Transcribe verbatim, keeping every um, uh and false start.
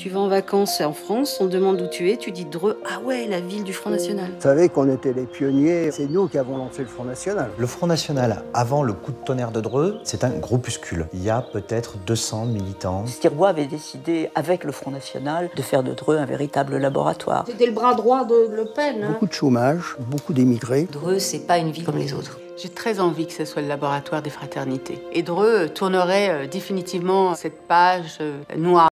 Tu vas en vacances en France, on te demande où tu es, tu dis Dreux, ah ouais, la ville du Front National. Vous savez qu'on était les pionniers, c'est nous qui avons lancé le Front National. Le Front National, avant le coup de tonnerre de Dreux, c'est un groupuscule. Il y a peut-être deux cents militants. Stirbois avait décidé, avec le Front National, de faire de Dreux un véritable laboratoire. C'était le bras droit de Le Pen. Hein. Beaucoup de chômage, beaucoup d'émigrés. Dreux, c'est pas une ville comme les autres. J'ai très envie que ce soit le laboratoire des fraternités. Et Dreux tournerait définitivement cette page noire.